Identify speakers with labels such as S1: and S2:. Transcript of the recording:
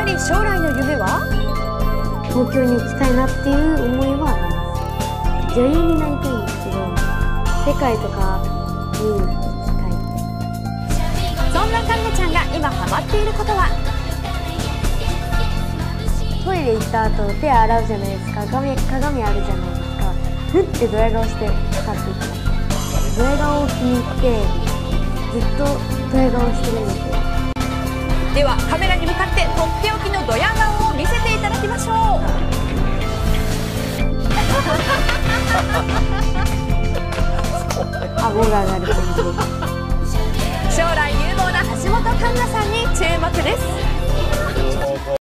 S1: り将来の夢は？
S2: 東京に行きたいなっていう思いはあります。女優になりたいんですけど、世界とかに行きたい。
S1: そんなかんなちゃんが今ハマっていることは？
S2: トイレ行った後手洗うじゃないですか。鏡あるじゃないですか。ふってドヤ顔して使っていきます。ドヤ顔を気に入ってずっとドヤ顔してるんですよ。
S1: ではカメラに向かってとっておきのドヤ顔を見せていただきましょう。
S2: 顎が上がる感じです。
S1: 将来有望な橋本環奈さんに注目です。